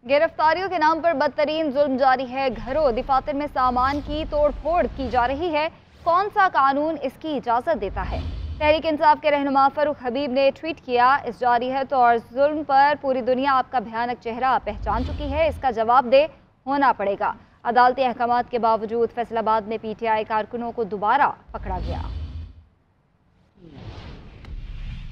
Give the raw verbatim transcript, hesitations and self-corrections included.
गिरफ्तारियों के नाम पर बदतरीन जुल्म जारी है। घरों दफातर में सामान की तोड़ फोड़ की जा रही है। कौन सा कानून इसकी इजाज़त देता है? तहरीक इंसाफ के रहनुमा फरूख हबीब ने ट्वीट किया, इस जारियत और जुल्म पर पूरी दुनिया आपका भयानक चेहरा पहचान चुकी है। इसका जवाब दे होना पड़ेगा। अदालती अहकामात के बावजूद फैसलाबाद में पी टी आई कारकुनों को दोबारा पकड़ा गया।